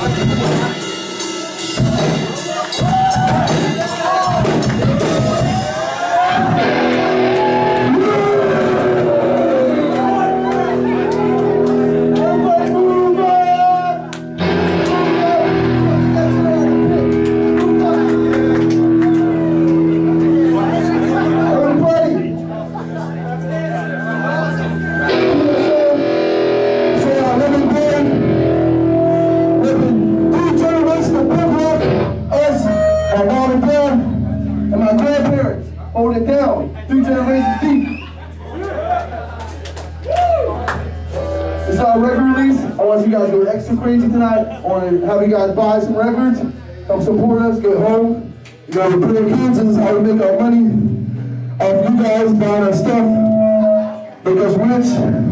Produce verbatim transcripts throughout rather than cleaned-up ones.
Crazy tonight. I want to have you guys buy some records, help support us, get home. You know, we're playing kids, and this is how we make our money off you guys buying our stuff. Make us rich.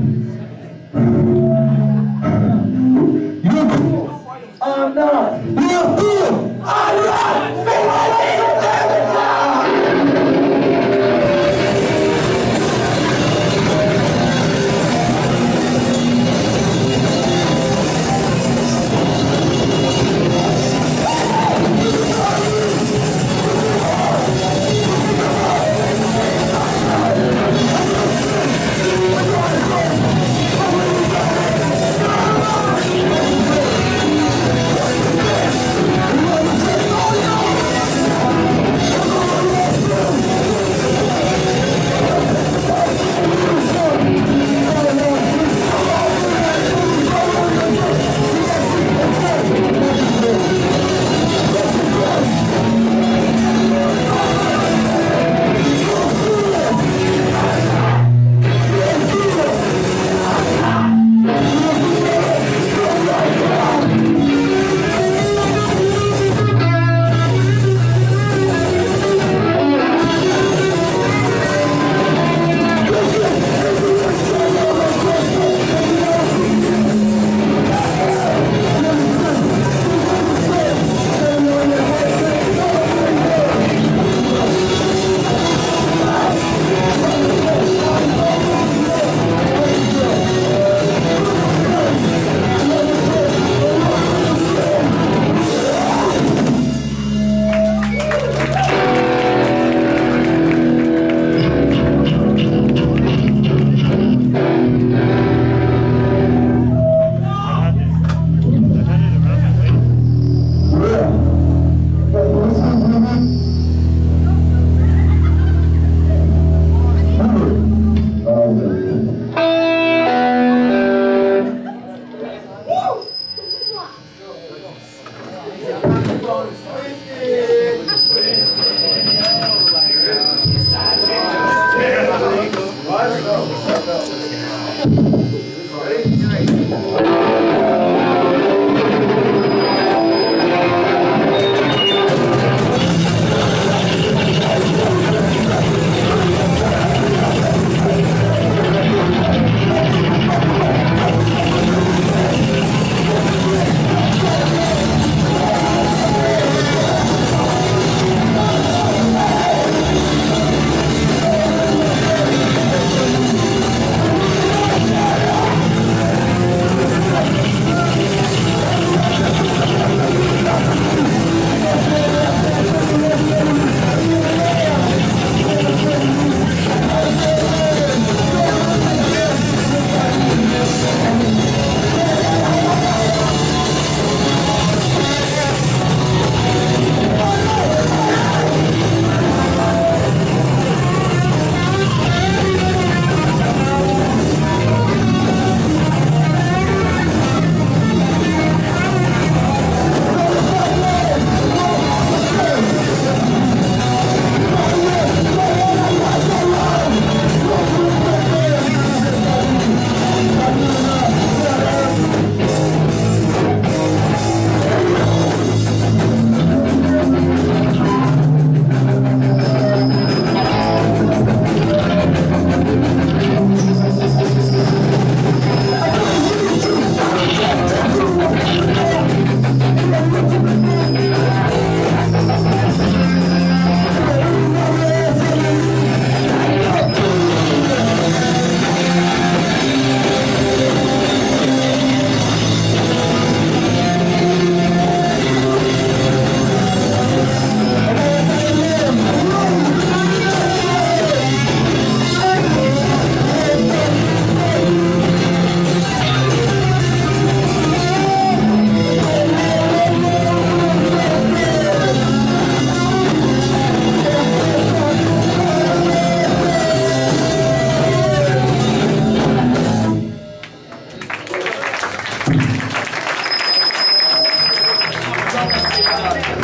You're cool. I'm not. You're cool. I'm not.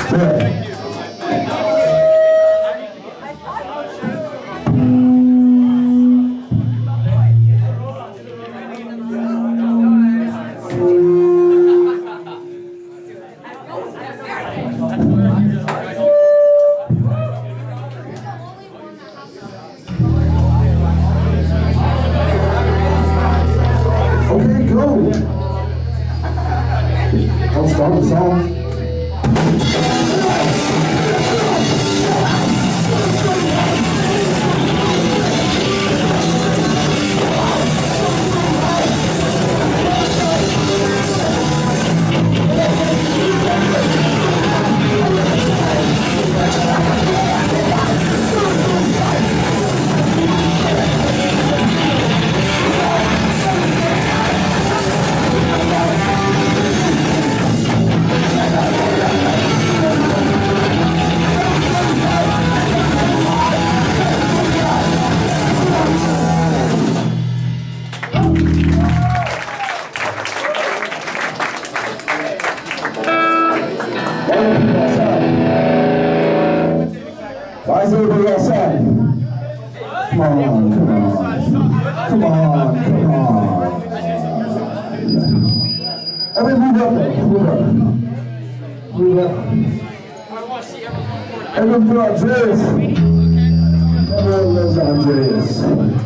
Yeah. Okay, go. Don't start the song. Why is everybody outside? Come on, come on. Come on, come on. Everybody move up there. Move up. Move up. Everyone for Andreas. Everyone loves Andreas.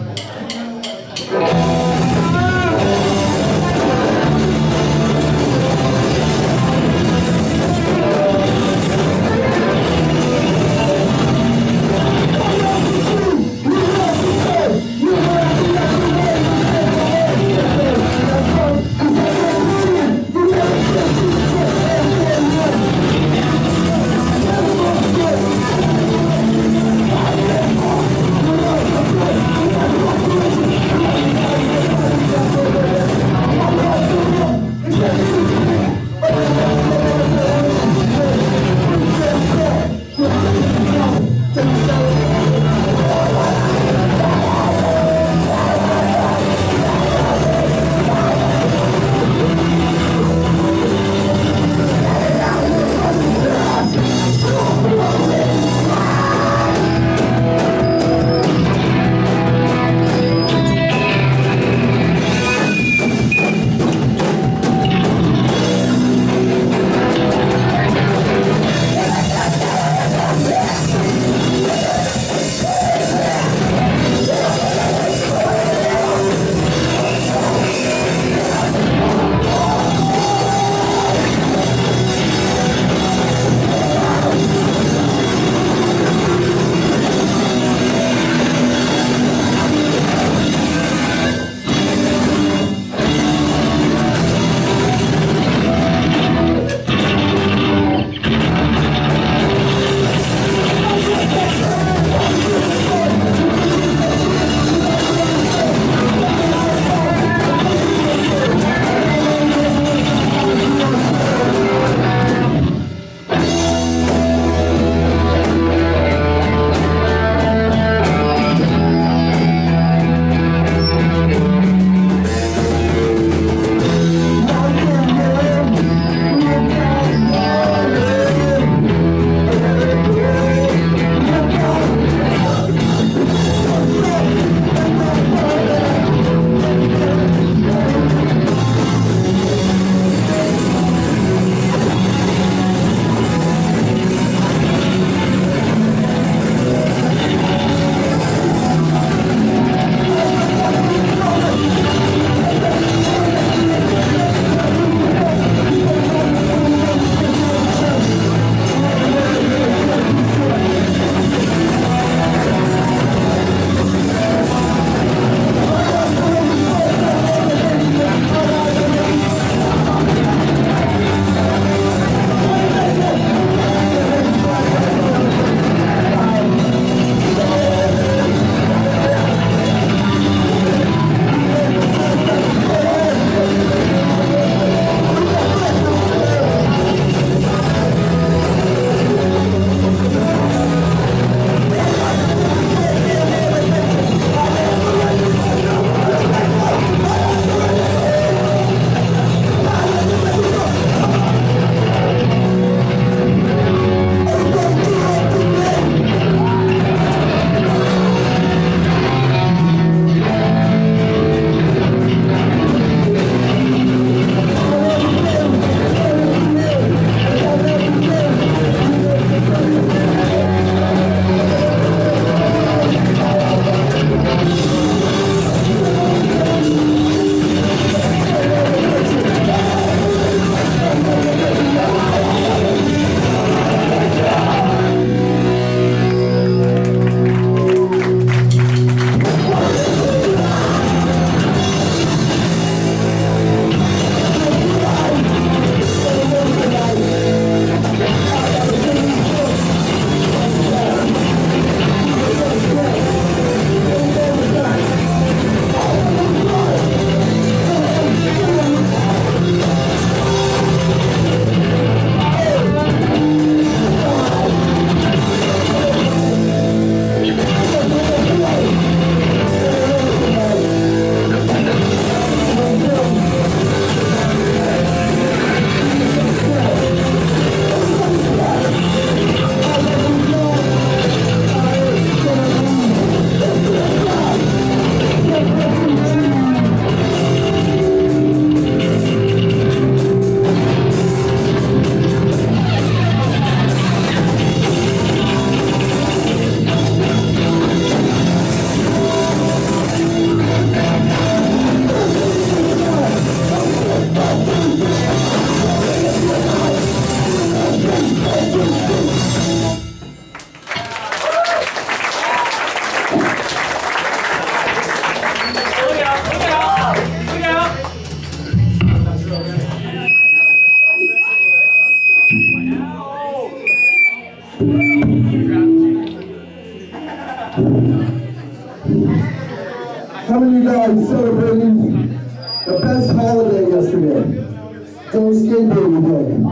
guys celebrating the best holiday yesterday. Go skateboarding day.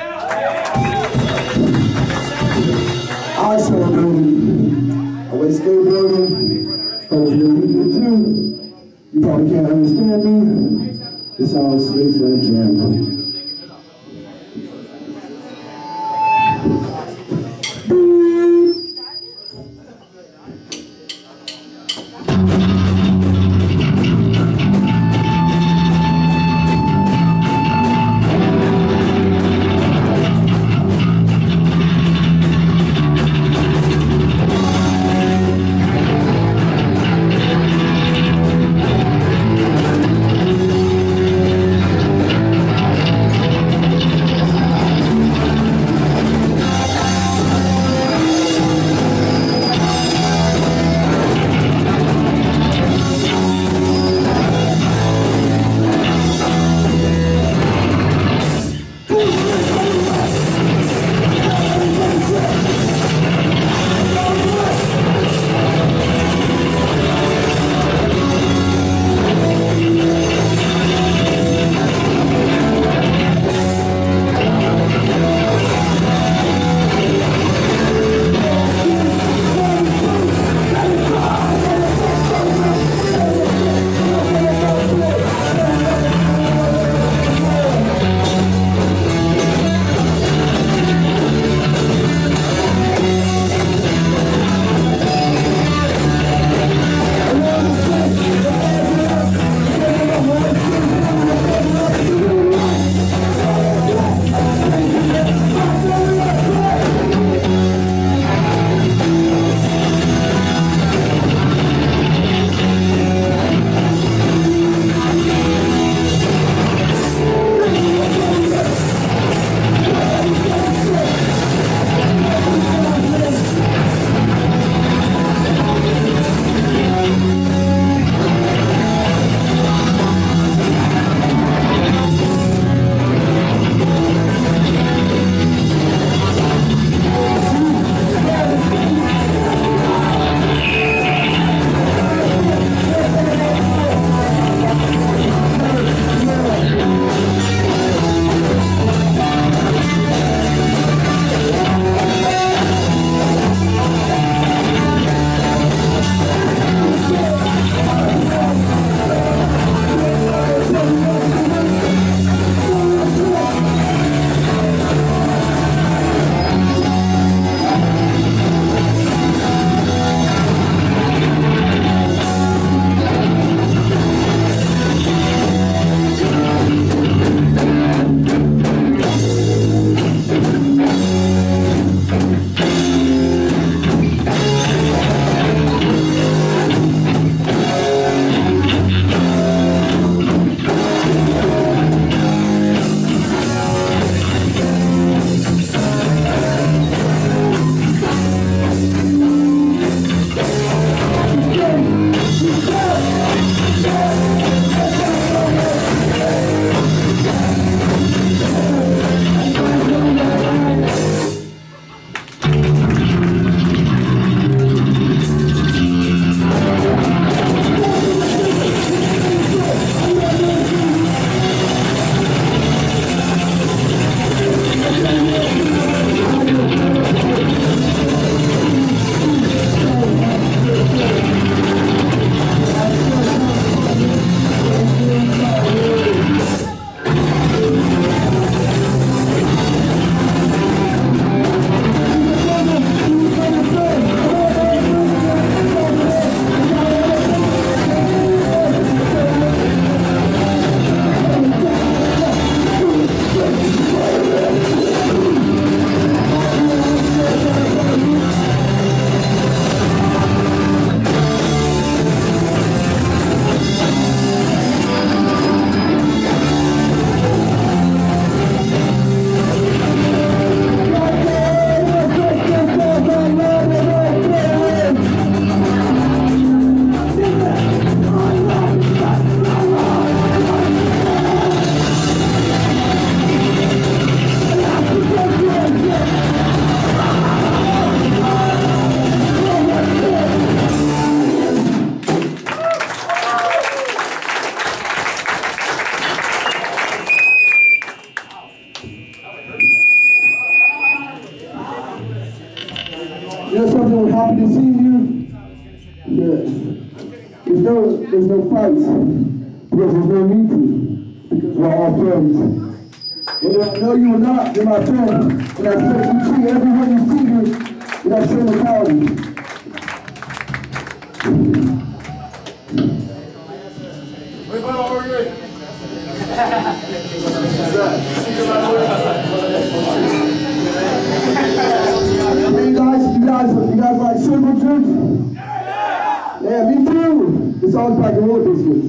I celebrated. I went skateboarding. Hopefully you did too. You probably can't understand me. This sounds Wasteland Jam. You know something, we're happy to see you. Yeah. There's no, there's no fights. Because there's no need to. Because we're all friends. Whether I know you or not, you're my friend. And I expect you to treat everyone you see here with that same mentality. Hey, you guys, you guys, you guys like circle jerk? Yeah, me too. It's all about the roller biscuits.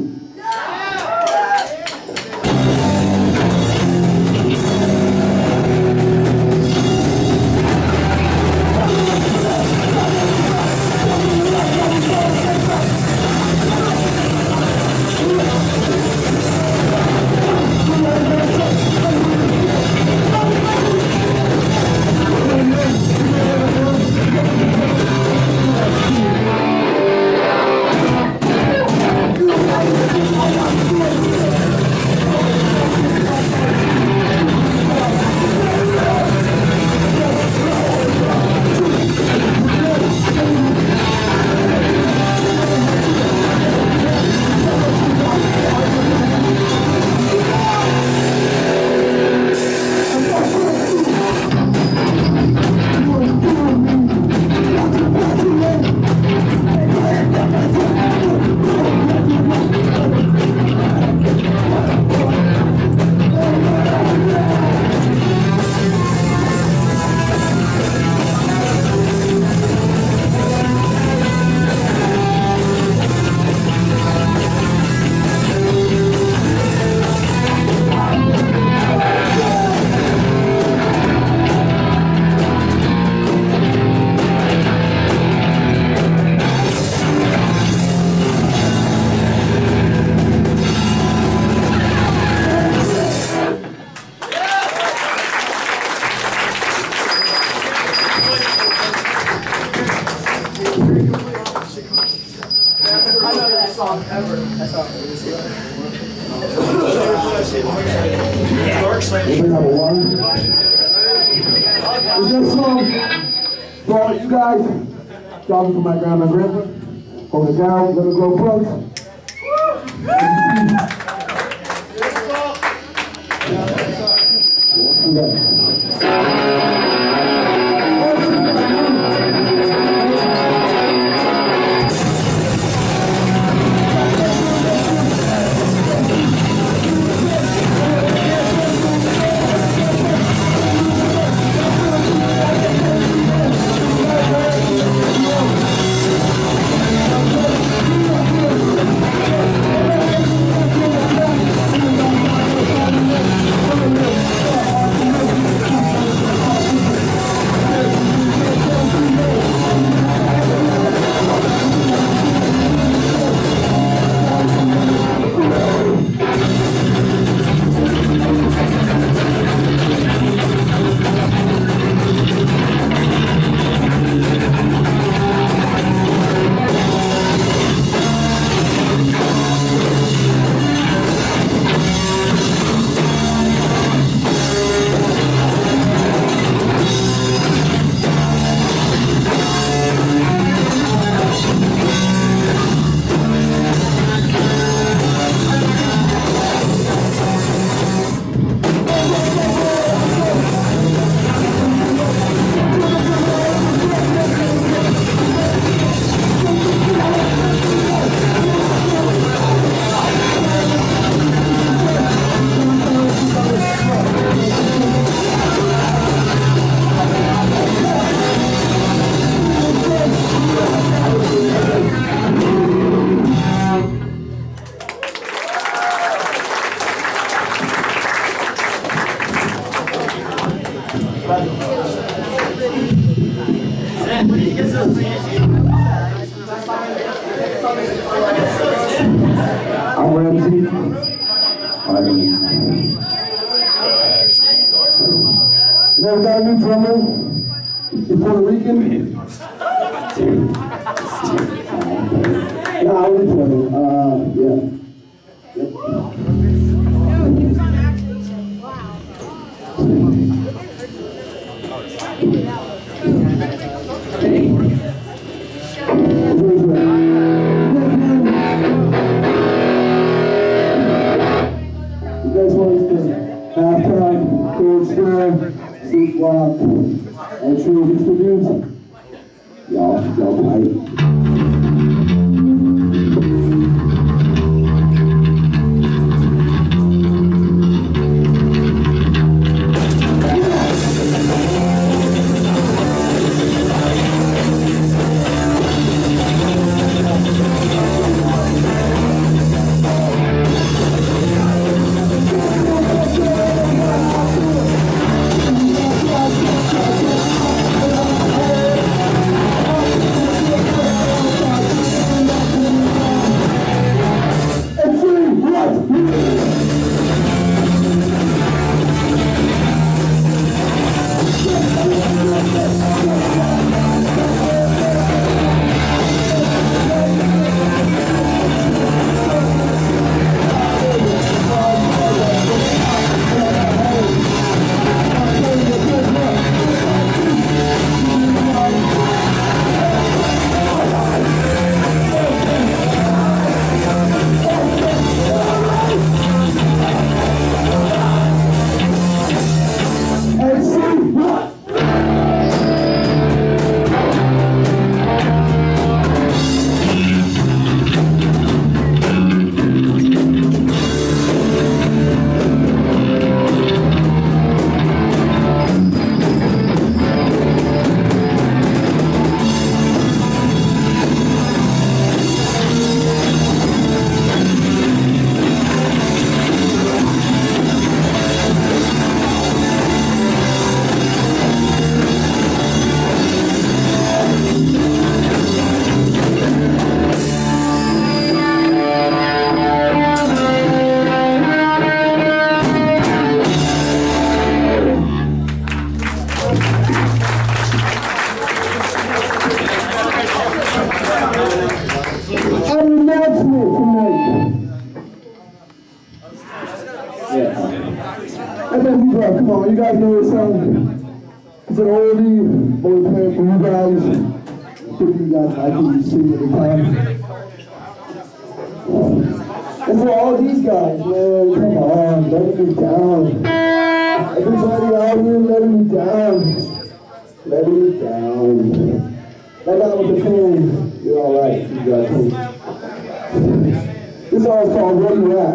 Is that song for all you guys? Dropping for my grandma and grandpa. Hold it down, let it grow close. I'm Ramsey. I'm Never got a new drummer. He's Puerto Rican. Yeah, I was playing. Uh, yeah. Yep. Wow. Sleepwalk, and True Distributes. Y'all, y'all tight. Come on, you guys know this song. It's an oldie, but we play it for you guys. I think you guys like it, you sing it every time. And for all these guys, man, come on, letting me down. Everybody out here letting me down. Letting me down. Like I'm with the phone, you're alright, you guys. This song is called Where You At?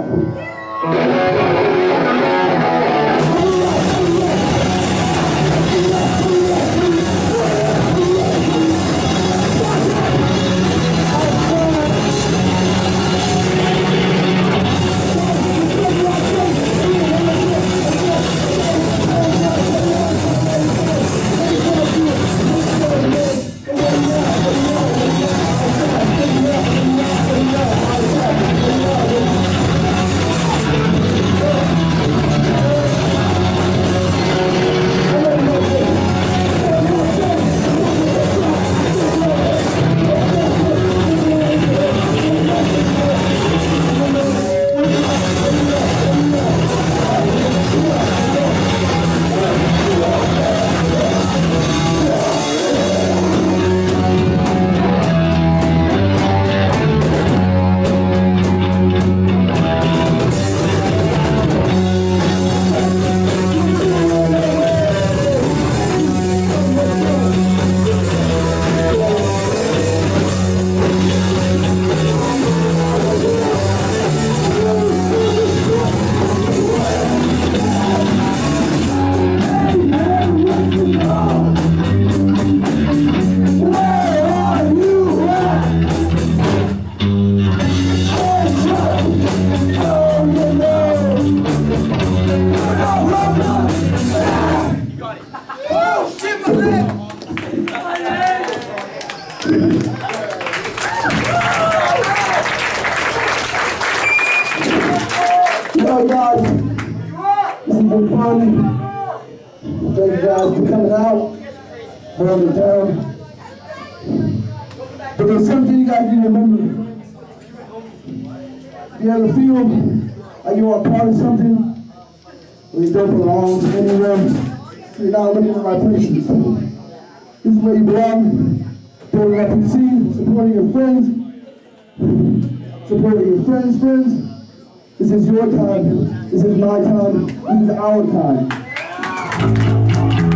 Yo, guys, this has been fun. Thank you guys for coming out, holding it down. But there's something you guys need to remember. You ever feel like you are part of something, or you don't belong anywhere, you're not looking in the right places. This is where you belong. Building up your team, supporting your friends, supporting your friends' friends. This is your time. This is my time. This is our time.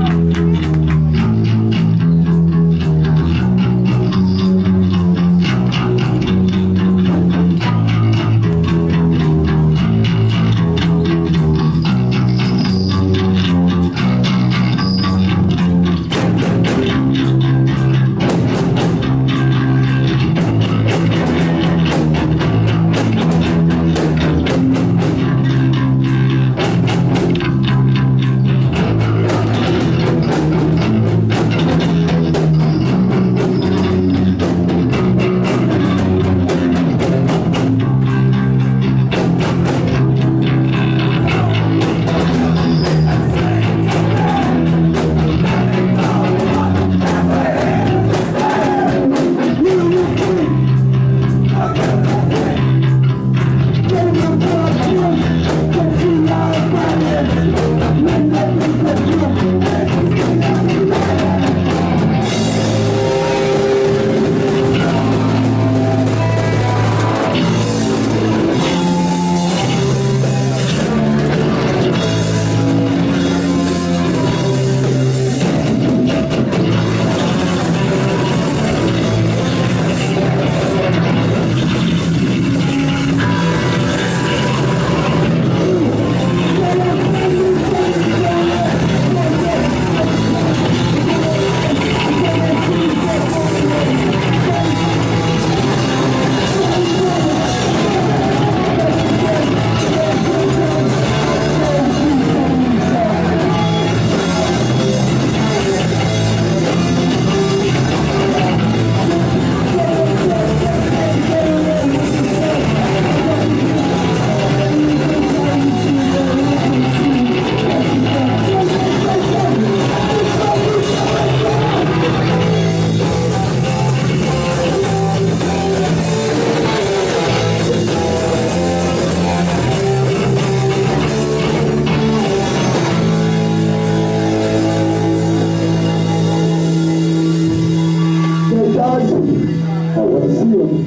love to see him.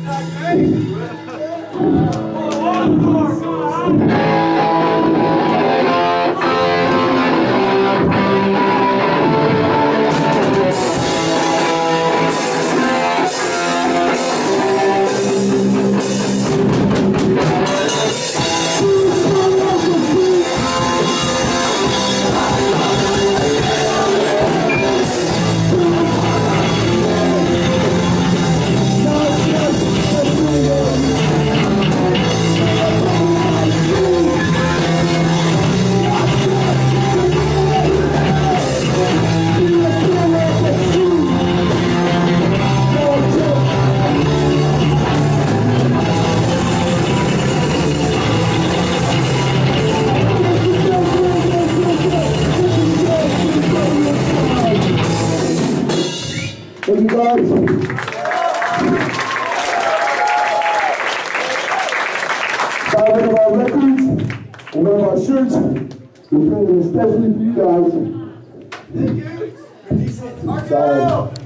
Thank you guys. Buy one of our records and one of our shirts. We're bringing it especially for you guys. Thank you. Sorry.